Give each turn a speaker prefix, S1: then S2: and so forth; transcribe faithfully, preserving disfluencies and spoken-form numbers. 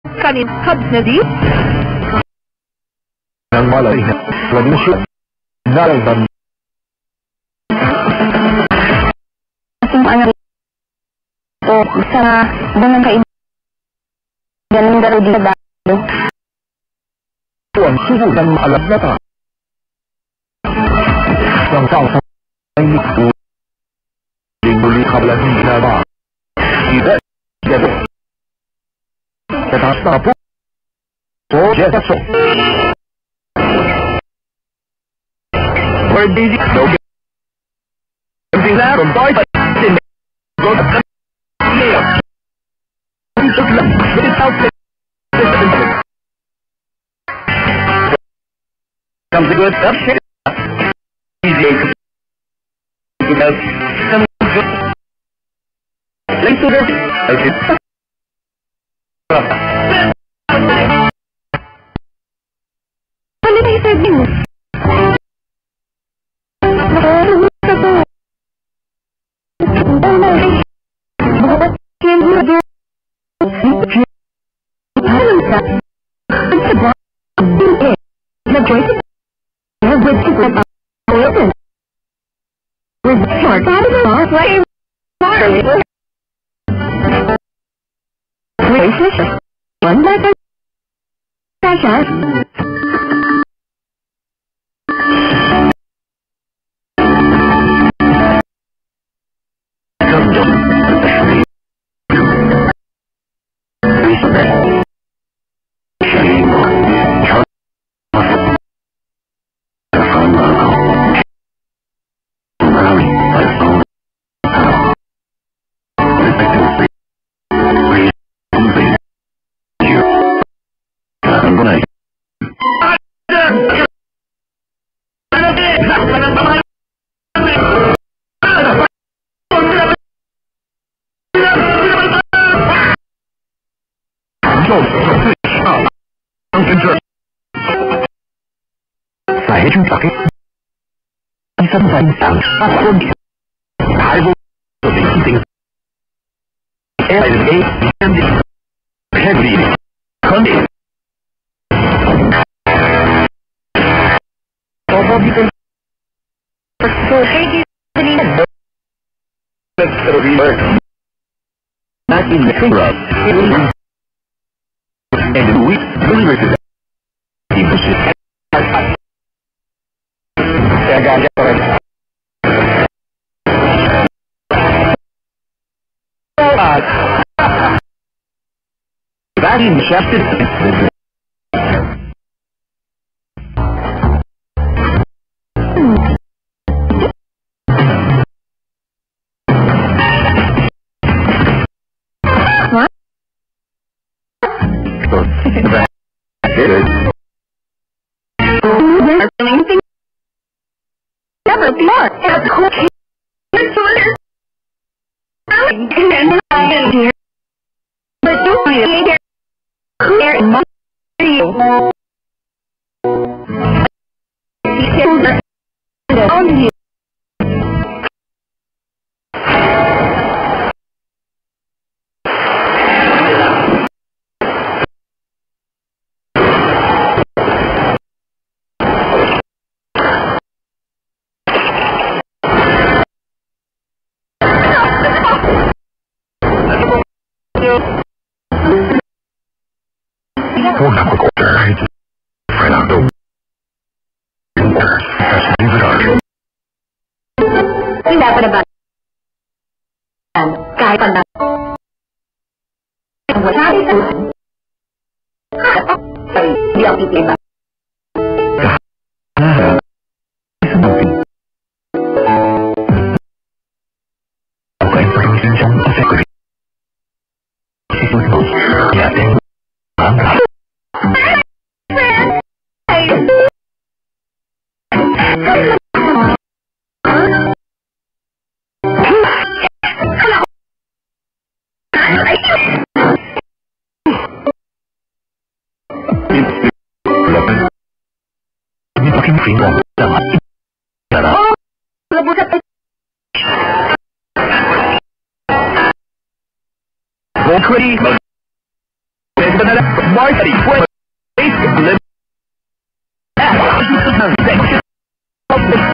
S1: kanin hub na di?
S2: Nang malay na labing siya nalagban.
S3: Kung ano o sa bunang kaibigan ng daro di ba?
S2: Tuan subukan maalat na ta. Ang tao sa ay nito. Di muli kablan hindi na ba? Ida, dito. Kataas na po. So, jesaso. Where did it go? Everything there from boy but in the go to the mail. It's just like it's out there. Comes a good stuff, shit. Easy. Because some good. Link to this. Okay. Ano na isabi mo? One by one. Sasha. Saya juga sakit. Isang bantang ako niya. Ayaw ko din. Every day, and heavy. Kundi. Opo dito. So, hey, dito. Let's remember. Not in the finger. And the week, deliver to them. He pushes at saya gajah orang. That in chapter.
S3: What? Anything? Never before. That's cool. And I am here. But don't be here. There in my you. He killed her. On you.
S2: Huwag na mag-order. Fernando.
S3: Hindi pa na ba? Kahit pa na. Wala ito. Hindi ako iba.
S2: Okay, pero hindi siyang kasekuri. Ito ito. Yating. Bangga. Ini pakai film sama cara. Go query. Marketing Place Live Section of the